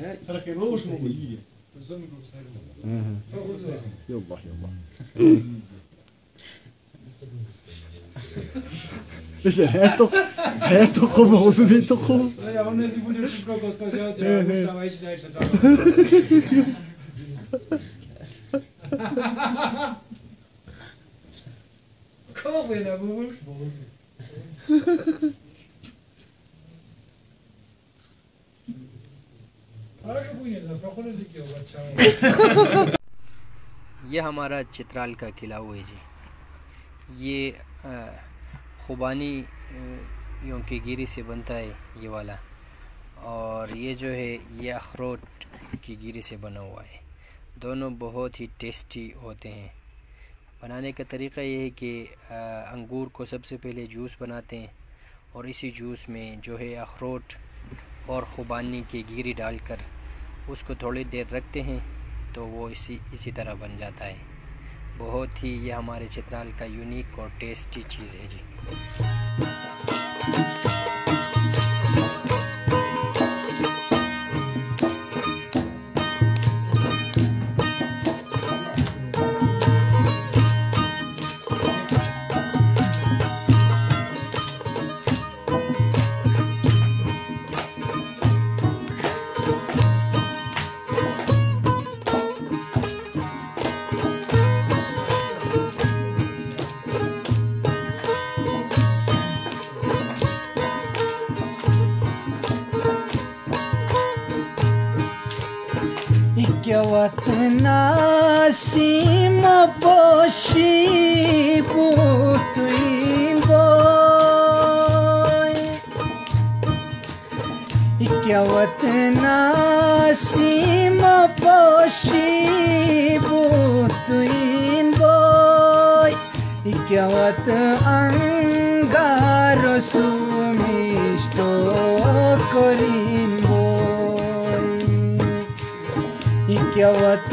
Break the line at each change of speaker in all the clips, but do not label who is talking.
يلا ايش حياتكم وزميتكم
ये हमारा चित्राल का किला हुआ है जी। ये खुबानी यों की गिरी से बनता है ये वाला, और ये जो है ये अखरोट की गिरी से बना हुआ है। दोनों बहुत ही टेस्टी होते हैं। बनाने का तरीका ये है कि अंगूर को सबसे पहले जूस बनाते हैं और इसी जूस में जो है अखरोट और खुबानी की गिरी डालकर उसको थोड़ी देर रखते हैं तो वो इसी तरह बन जाता है। बहुत ही ये हमारे चित्राल का यूनिक और टेस्टी चीज़ है जी।
Nasi maboshi putuin boy Ikyawat nasi maboshi putuin boy Ikyawat angaro sumisto korin Ikyawat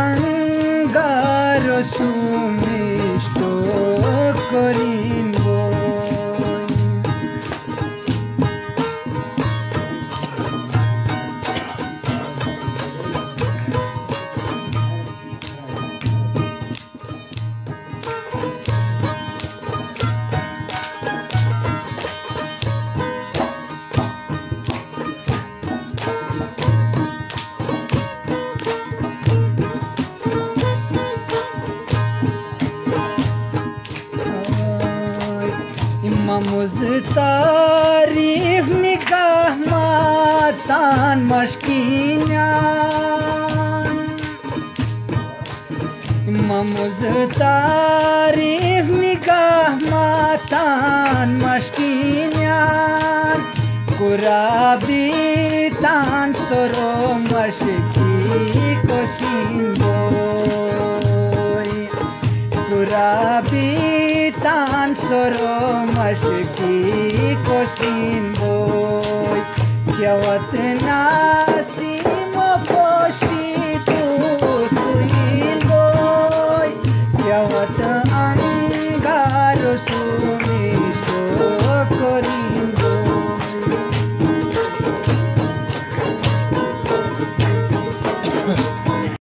angaro sumisto korin boy Imamuz tarif nikah matan maşkinyan Imamuz tarif nikah matan maşkinyan Kurabitan soro maşki kosin boy Kurabitan soro maşki kosin boy Kyawat na